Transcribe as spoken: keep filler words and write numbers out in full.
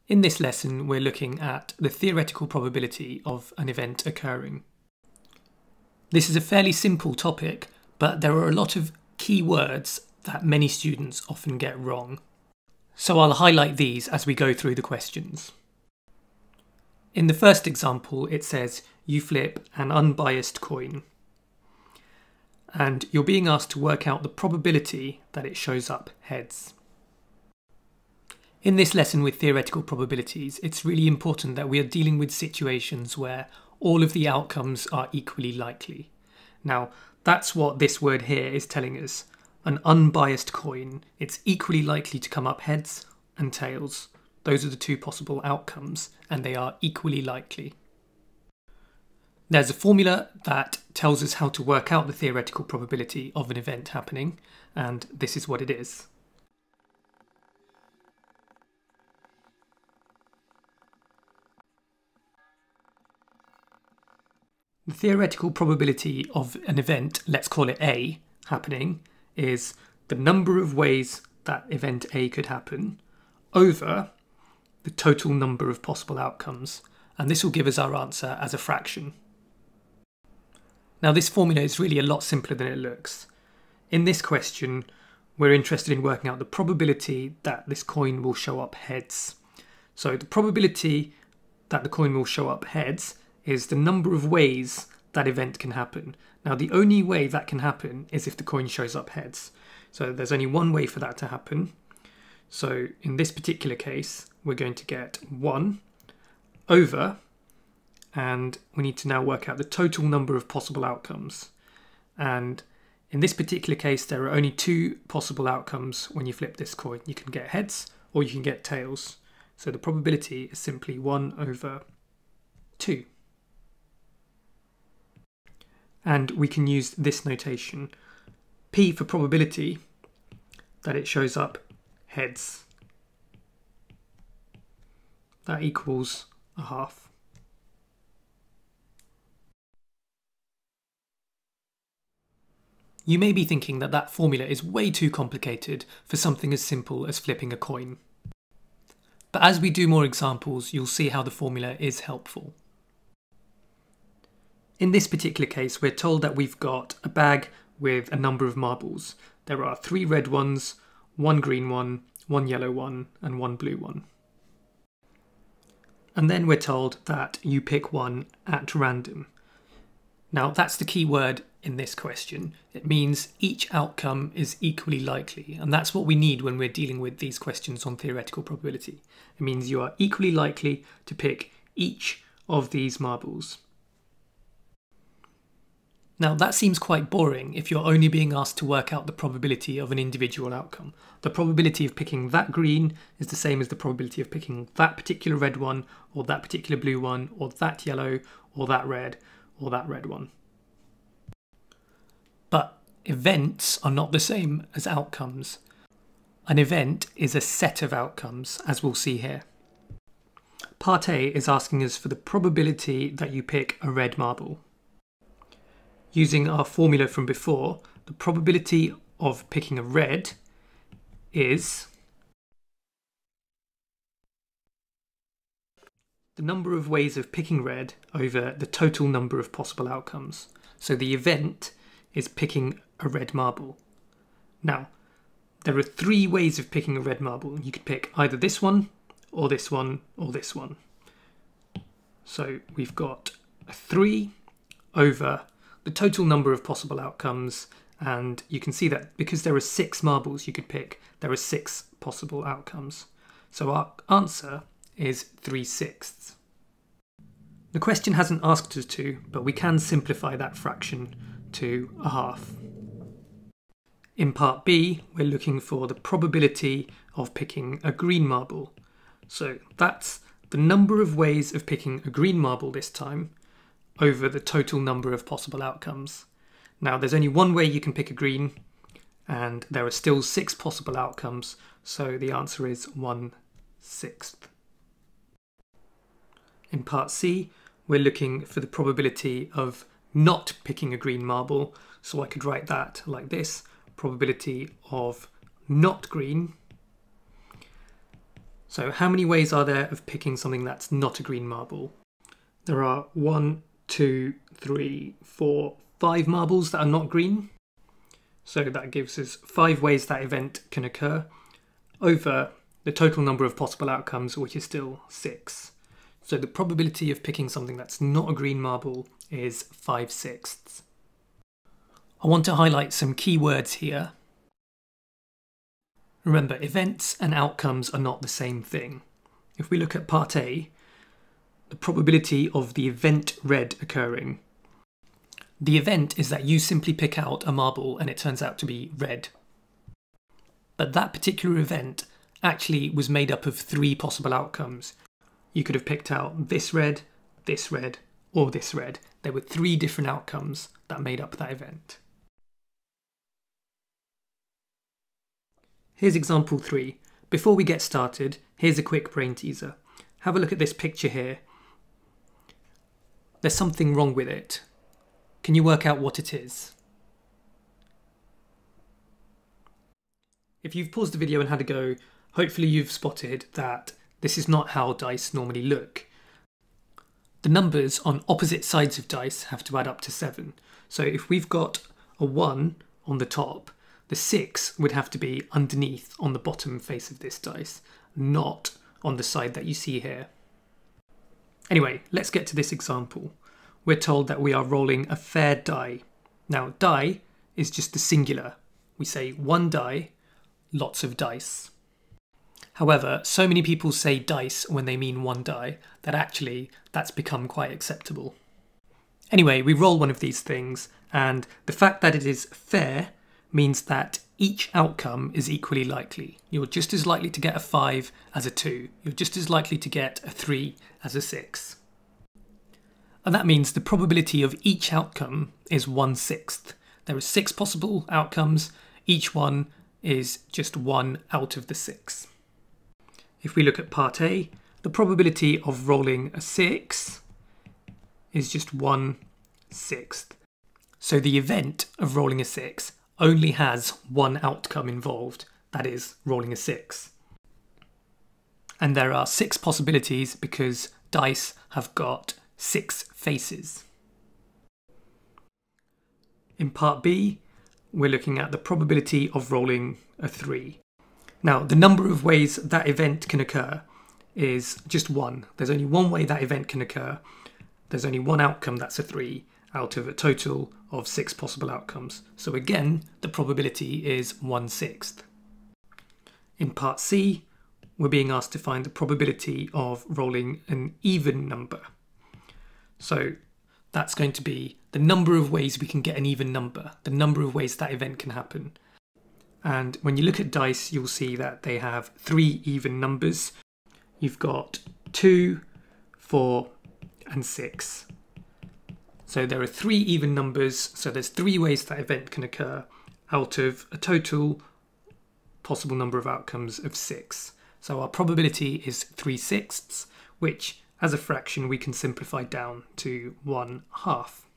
In this lesson, we're looking at the theoretical probability of an event occurring. This is a fairly simple topic, but there are a lot of key words that many students often get wrong. So I'll highlight these as we go through the questions. In the first example, it says you flip an unbiased coin, and you're being asked to work out the probability that it shows up heads. In this lesson with theoretical probabilities, it's really important that we are dealing with situations where all of the outcomes are equally likely. Now, that's what this word here is telling us. An unbiased coin, it's equally likely to come up heads and tails. Those are the two possible outcomes, and they are equally likely. There's a formula that tells us how to work out the theoretical probability of an event happening, and this is what it is. The theoretical probability of an event, let's call it A, happening, is the number of ways that event A could happen over the total number of possible outcomes. And this will give us our answer as a fraction. Now, this formula is really a lot simpler than it looks. In this question, we're interested in working out the probability that this coin will show up heads. So the probability that the coin will show up heads is the number of ways that event can happen. Now, the only way that can happen is if the coin shows up heads. So there's only one way for that to happen. So in this particular case, we're going to get one over, and we need to now work out the total number of possible outcomes. And in this particular case, there are only two possible outcomes when you flip this coin. You can get heads or you can get tails. So the probability is simply one over two. And we can use this notation, P for probability that it shows up heads. That equals a half. You may be thinking that that formula is way too complicated for something as simple as flipping a coin. But as we do more examples, you'll see how the formula is helpful. In this particular case, we're told that we've got a bag with a number of marbles. There are three red ones, one green one, one yellow one, and one blue one. And then we're told that you pick one at random. Now, that's the key word in this question. It means each outcome is equally likely, and that's what we need when we're dealing with these questions on theoretical probability. It means you are equally likely to pick each of these marbles. Now, that seems quite boring if you're only being asked to work out the probability of an individual outcome. The probability of picking that green is the same as the probability of picking that particular red one, or that particular blue one, or that yellow, or that red, or that red one. But events are not the same as outcomes. An event is a set of outcomes, as we'll see here. Part A is asking us for the probability that you pick a red marble. Using our formula from before, the probability of picking a red is the number of ways of picking red over the total number of possible outcomes. So the event is picking a red marble. Now, there are three ways of picking a red marble. You could pick either this one, or this one, or this one. So we've got a three over the total number of possible outcomes, and you can see that because there are six marbles you could pick, there are six possible outcomes. So our answer is three sixths. The question hasn't asked us to, but we can simplify that fraction to a half. In part B, we're looking for the probability of picking a green marble. So that's the number of ways of picking a green marble this time over the total number of possible outcomes. Now, there's only one way you can pick a green, and there are still six possible outcomes, so the answer is one sixth. In part C, we're looking for the probability of not picking a green marble, so I could write that like this: probability of not green. So how many ways are there of picking something that's not a green marble? There are one, two, three, four, five marbles that are not green. So that gives us five ways that event can occur over the total number of possible outcomes, which is still six. So the probability of picking something that's not a green marble is five sixths. I want to highlight some key words here. Remember, events and outcomes are not the same thing. If we look at part A, the probability of the event red occurring. The event is that you simply pick out a marble and it turns out to be red. But that particular event actually was made up of three possible outcomes. You could have picked out this red, this red, or this red. There were three different outcomes that made up that event. Here's example three. Before we get started, here's a quick brain teaser. Have a look at this picture here. There's something wrong with it. Can you work out what it is? If you've paused the video and had a go, hopefully you've spotted that this is not how dice normally look. The numbers on opposite sides of dice have to add up to seven. So if we've got a one on the top, the six would have to be underneath on the bottom face of this dice, not on the side that you see here. Anyway, let's get to this example. We're told that we are rolling a fair die. Now, die is just the singular. We say one die, lots of dice. However, so many people say dice when they mean one die that actually that's become quite acceptable. Anyway, we roll one of these things, and the fact that it is fair means that each outcome is equally likely. You're just as likely to get a five as a two. You're just as likely to get a three as a six. And that means the probability of each outcome is one sixth. There are six possible outcomes. Each one is just one out of the six. If we look at part A, the probability of rolling a six is just one sixth. So the event of rolling a six only has one outcome involved, that is, rolling a six. And there are six possibilities because dice have got six faces. In part B, we're looking at the probability of rolling a three. Now, the number of ways that event can occur is just one. There's only one way that event can occur. There's only one outcome that's a three out of a total of six possible outcomes. So again, the probability is one sixth. In part C, we're being asked to find the probability of rolling an even number. So that's going to be the number of ways we can get an even number, the number of ways that event can happen. And when you look at dice, you'll see that they have three even numbers. You've got two, four, and six. So there are three even numbers, so there's three ways that event can occur out of a total possible number of outcomes of six. So our probability is three sixths, which as a fraction we can simplify down to one half.